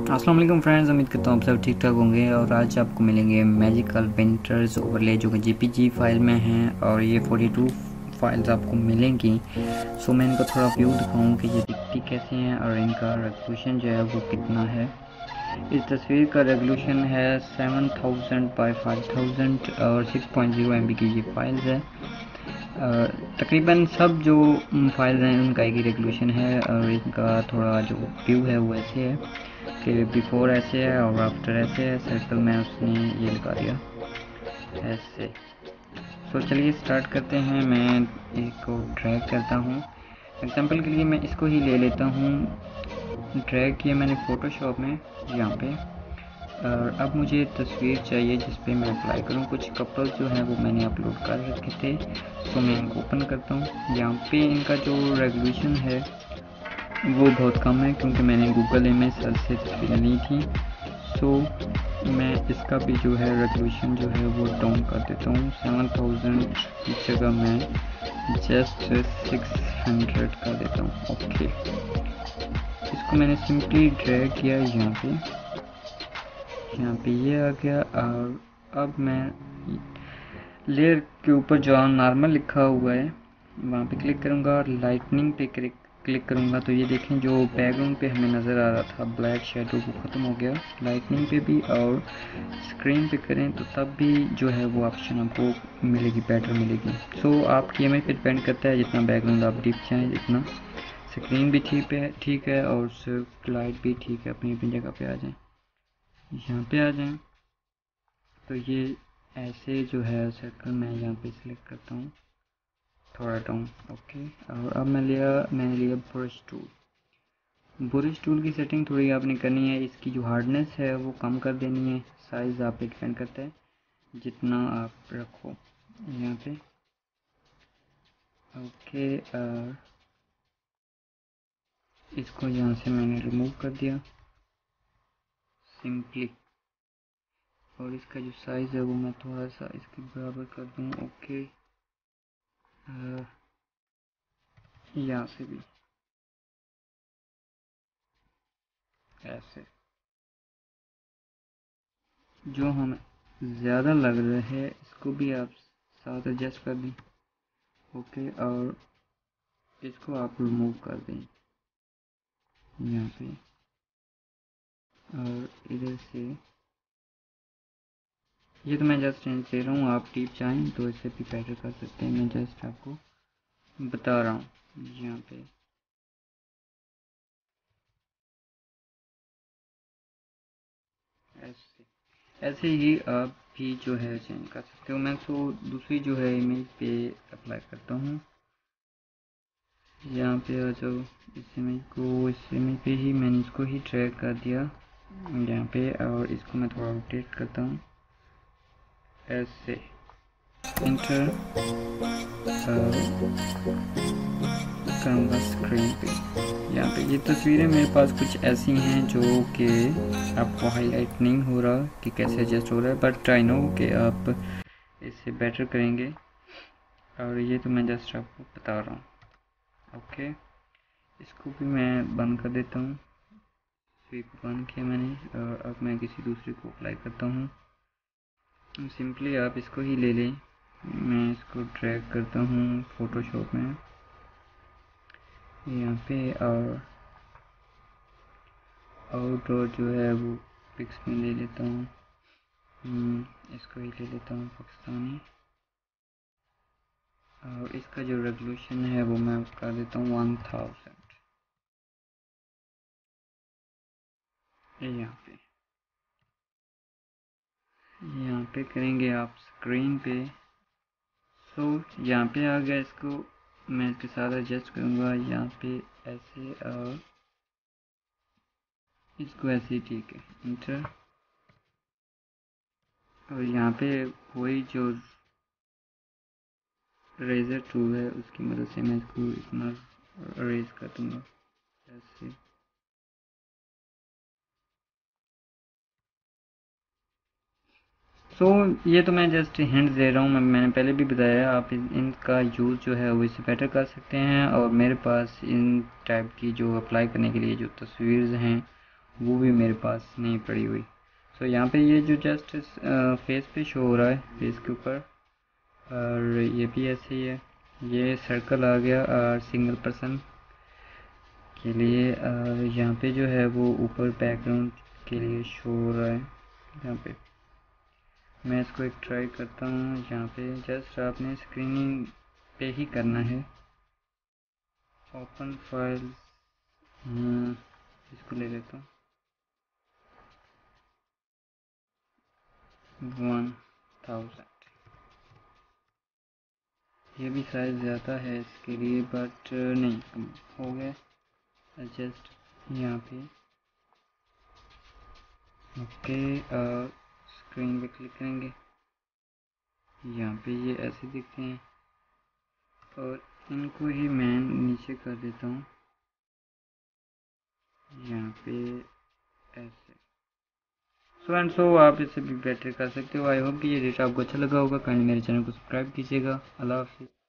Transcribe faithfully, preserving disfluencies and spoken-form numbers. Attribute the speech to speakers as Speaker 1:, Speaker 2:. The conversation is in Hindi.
Speaker 1: अस्सलाम वालेकुम फ्रेंड्स, उम्मीद करता हूँ आप सब ठीक ठाक होंगे। और आज आपको मिलेंगे मैजिकल पेंटर्स ओवरले जो कि जेपीजी फाइल में हैं और ये बयालीस फाइल्स आपको मिलेंगी। सो मैं इनका थोड़ा व्यू दिखाऊँ कि ये दिखती कैसे हैं और इनका रेजोल्यूशन जो है वो कितना है। इस तस्वीर का रेजोल्यूशन है seven thousand by five thousand और six point zero M B की ये फाइल्स है। तकरीबन सब जो फाइल्स हैं उनका एक ही रेजोल्यूशन है और इनका थोड़ा जो व्यू है वो ऐसे है कि बिफोर ऐसे है और आफ्टर ऐसे है। सर्कल में उसने ये लगा दिया ऐसे। तो चलिए स्टार्ट करते हैं। मैं एक को ड्रैग करता हूँ, एग्जांपल के लिए मैं इसको ही ले लेता हूँ। ड्रैग किया मैंने फ़ोटोशॉप में यहाँ पे। और अब मुझे तस्वीर चाहिए जिस पे मैं अप्लाई करूँ। कुछ कपल्स जो हैं वो मैंने अपलोड कर रखे थे, सो मैं इनको ओपन करता हूँ। यहाँ पे इनका जो रेजोल्यूशन है वो बहुत कम है क्योंकि मैंने गूगल इमेज सर्च से तस्वीरें ली थी। सो मैं इसका भी जो है रेजोल्यूशन जो है वो डाउन कर देता हूँ। सेवन थाउजेंड की जगह मैं जस्ट सिक्स हंड्रेड कर देता हूँ। ओके, इसको मैंने सिंपली ड्रैग किया यहाँ पे, यहाँ पे ये आ गया। और अब मैं लेयर के ऊपर जो नॉर्मल लिखा हुआ है वहाँ पे क्लिक करूँगा और लाइटनिंग पे क्लिक क्लिक करूँगा तो ये देखें जो बैकग्राउंड पे हमें नज़र आ रहा था ब्लैक शेडो वो ख़त्म हो गया लाइटनिंग पे भी। और स्क्रीन पे करें तो तब भी जो है वो ऑप्शन आपको मिलेगी, बेटर मिलेगी। सो so, आपकी इमेज पे डिपेंड करता है, जितना बैकग्राउंड आप डीप चाहें जितना। स्क्रीन भी ठीक है ठीक है और लाइट भी ठीक है, अपनी अपनी जगह पे आ जाए। यहाँ पे आ जाएं तो ये ऐसे जो है सर्कल मैं यहाँ पे सिलेक्ट करता हूँ थोड़ा डाउन। ओके, और अब मैं लिया मैंने लिया ब्रश टूल। ब्रश टूल की सेटिंग थोड़ी आपने करनी है, इसकी जो हार्डनेस है वो कम कर देनी है। साइज़ आप पे डिपेंड करता है जितना आप रखो यहाँ पे। ओके, और इसको यहाँ से मैंने रिमूव कर दिया सिंपली। और इसका जो साइज़ है वो मैं थोड़ा सा इसके बराबर कर दूँ। ओके, यहाँ से भी ऐसे जो हमें ज़्यादा लग रहा है इसको भी आप साथ एडजस्ट कर दें। ओके, और इसको आप रिमूव कर दें यहाँ पे। और इधर से ये तो मैं जस्ट दे रहा हूँ, आप टिप चाहें तो इसे भी बेटर कर सकते हैं। मैं जस्ट आपको बता रहा हूँ यहाँ पे। ऐसे ऐसे ही आप भी जो है चेंज कर सकते हो। मैं तो दूसरी जो है इमेज पे अप्लाई करता हूँ। यहाँ पे आ जाओ, इस इमेज को इस इमेज पे ही मैंने इसको ही ड्रैग कर दिया यहाँ पे। और इसको मैं थोड़ा रोटेट करता हूँ ऐसे, इंटर करूँगा स्क्रीन पे। यहाँ पे ये तस्वीरें मेरे पास कुछ ऐसी हैं जो कि आपको हाईलाइट नहीं हो रहा कि कैसे एडजस्ट हो रहा है, बट आई नो कि आप इससे बेटर करेंगे। और ये तो मैं जस्ट आपको बता रहा हूँ। ओके, इसको भी मैं बंद कर देता हूँ। स्वीप बंद किया मैंने और अब मैं किसी दूसरे को अप्लाई करता हूँ। सिंपली आप इसको ही ले लें। मैं इसको ड्रैग करता हूँ फोटोशॉप में यहाँ पे, और आउटडोर जो है वो पिक्स में ले लेता हूँ। इसको ही ले लेता हूँ पाकिस्तानी। और इसका जो रेजोल्यूशन है वो मैं कर देता हूँ वन थाउजेंड यहाँ पे। यहाँ पे करेंगे आप स्क्रीन पे। सो यहाँ पे आ गया, इसको मैं इसके साथ एडजस्ट करूँगा यहाँ पे ऐसे, और इसको ऐसे ही ठीक है, इंटर। और यहाँ पे वही जो रेजर टूल है उसकी मदद से मैं इसको इतना रेज कर दूँगा ऐसे। सो so, ये तो मैं जस्ट हिंट दे रहा हूँ। मैं मैंने पहले भी बताया आप इन, इनका यूज़ जो है वो इससे बेटर कर सकते हैं। और मेरे पास इन टाइप की जो अप्लाई करने के लिए जो तस्वीर हैं वो भी मेरे पास नहीं पड़ी हुई। सो यहाँ पे ये जो जस्ट फेस पे शो हो रहा है, फेस के ऊपर, और ये भी ऐसे ही है। ये सर्कल आ गया और सिंगल पर्सन के लिए। और यहाँ पे जो है वो ऊपर बैकग्राउंड के लिए शो हो रहा है। यहाँ पे मैं इसको एक ट्राई करता हूँ। यहाँ पे जस्ट आपने स्क्रीनिंग पे ही करना है। ओपन फाइल, इसको ले लेता हूँ। वन थाउजेंड, ये भी साइज ज़्यादा है इसके लिए, बट नहीं, कम हो गया। एडजस्ट यहाँ पे, ओके। स्क्रीन पे क्लिक करेंगे, यहाँ पे ये ऐसे दिखते हैं, और इनको ही मैं नीचे कर देता हूँ यहाँ पे ऐसे। सो एंड सो आप इससे भी बेटर कर सकते हो। आई होप कि ये डेटा आपको अच्छा लगा होगा। काइंडली मेरे चैनल को सब्सक्राइब कीजिएगा। अल्लाह हाफिज़।